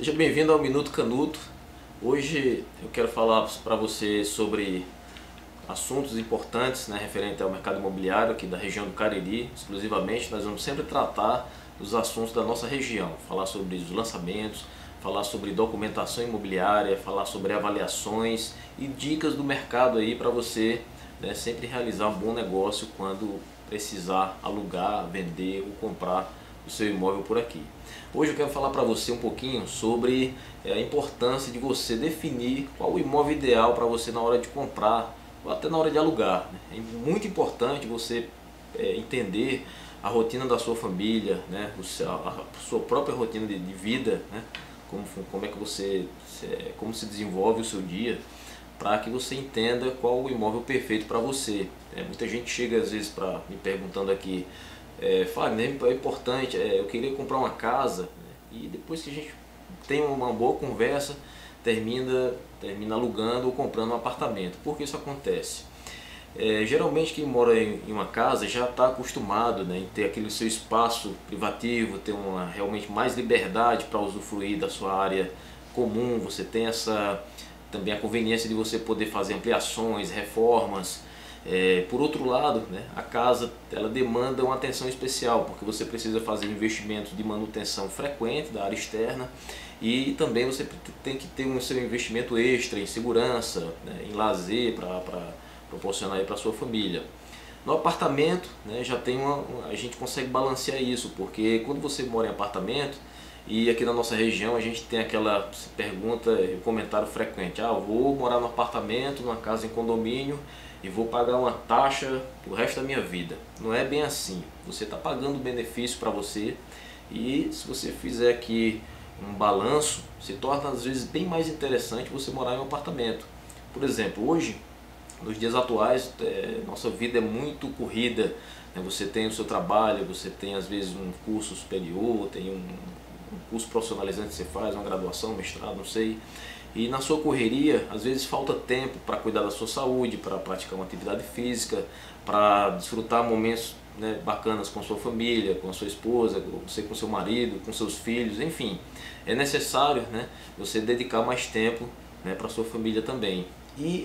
Seja bem-vindo ao Minuto Canuto. Hoje eu quero falar para você sobre assuntos importantes, referente ao mercado imobiliário aqui da região do Cariri. Exclusivamente nós vamos sempre tratar dos assuntos da nossa região, falar sobre os lançamentos, falar sobre documentação imobiliária, falar sobre avaliações e dicas do mercado aí para você, sempre realizar um bom negócio quando precisar alugar, vender ou comprar o seu imóvel por aqui. Hoje eu quero falar para você um pouquinho sobre a importância de você definir qual o imóvel ideal para você na hora de comprar ou até na hora de alugar. É muito importante você entender a rotina da sua família, a sua própria rotina de vida, como é que como se desenvolve o seu dia, para que você entenda qual o imóvel perfeito para você. Muita gente chega às vezes me perguntando aqui, Fagner, é importante, eu queria comprar uma casa, e depois que a gente tem uma boa conversa, termina alugando ou comprando um apartamento. Por que isso acontece? Geralmente quem mora em uma casa já está acostumado, em ter aquele seu espaço privativo, ter realmente mais liberdade para usufruir da sua área comum. Você tem também a conveniência de você poder fazer ampliações, reformas. Por outro lado, a casa ela demanda uma atenção especial, porque você precisa fazer investimentos de manutenção frequente da área externa, e também você tem que ter um seu investimento extra em segurança, em lazer, para proporcionar para a sua família. No apartamento, já tem a gente consegue balancear isso, porque quando você mora em apartamento, e aqui na nossa região a gente tem aquela pergunta, comentário frequente: eu vou morar no apartamento, numa casa em condomínio, e vou pagar uma taxa o resto da minha vida. Não é bem assim. Você está pagando benefício para você, e se você fizer aqui um balanço, se torna às vezes bem mais interessante você morar em um apartamento. Por exemplo, hoje, nos dias atuais, nossa vida é muito corrida. Você tem o seu trabalho, você tem às vezes um curso superior, tem um curso profissionalizante que você faz, uma graduação, mestrado, não sei. E na sua correria, às vezes falta tempo para cuidar da sua saúde, para praticar uma atividade física, para desfrutar momentos bacanas com sua família, com a sua esposa, você com seu marido, com seus filhos, enfim. É necessário você dedicar mais tempo para a sua família também. E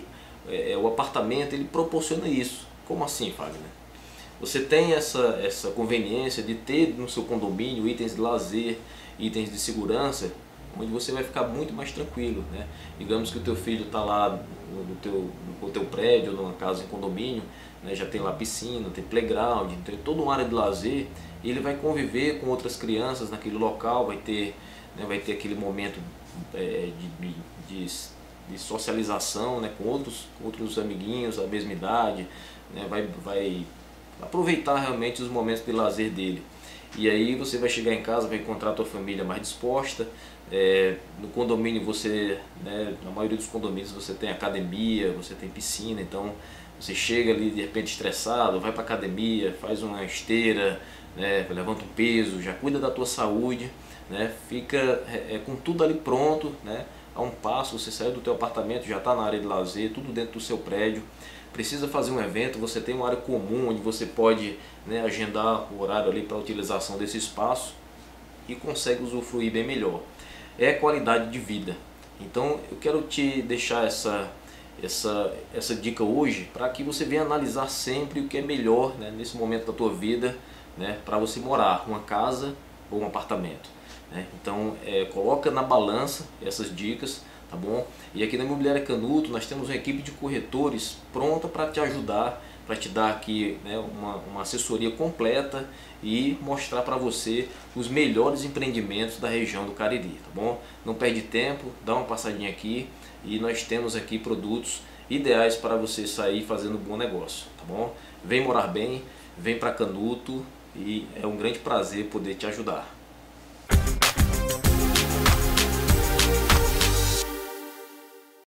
o apartamento ele proporciona isso. Como assim, Fagner? Você tem essa conveniência de ter no seu condomínio itens de lazer, itens de segurança, onde você vai ficar muito mais tranquilo. Digamos que o teu filho está lá no teu prédio, numa casa em condomínio, já tem lá piscina, tem playground, tem toda uma área de lazer, e ele vai conviver com outras crianças naquele local, vai ter aquele momento de socialização com outros amiguinhos da mesma idade, vai aproveitar realmente os momentos de lazer dele. E aí você vai chegar em casa, vai encontrar a tua família mais disposta. No condomínio na maioria dos condomínios você tem academia, você tem piscina, então você chega ali de repente estressado, vai para academia, faz uma esteira, levanta um peso, já cuida da tua saúde, fica com tudo ali pronto, a um passo. Você sai do teu apartamento, já está na área de lazer, tudo dentro do seu prédio. Precisa fazer um evento, você tem uma área comum onde você pode agendar o horário ali para a utilização desse espaço e consegue usufruir bem melhor. É qualidade de vida. Então eu quero te deixar essa dica hoje, para que você venha analisar sempre o que é melhor nesse momento da tua vida, para você morar, uma casa ou um apartamento. Então coloca na balança essas dicas, tá bom? E aqui na Imobiliária Canuto nós temos uma equipe de corretores pronta para te ajudar, para te dar aqui uma assessoria completa e mostrar para você os melhores empreendimentos da região do Cariri, tá bom? Não perde tempo, dá uma passadinha aqui, e nós temos aqui produtos ideais para você sair fazendo um bom negócio, tá bom? Vem morar bem, vem para Canuto, e é um grande prazer poder te ajudar.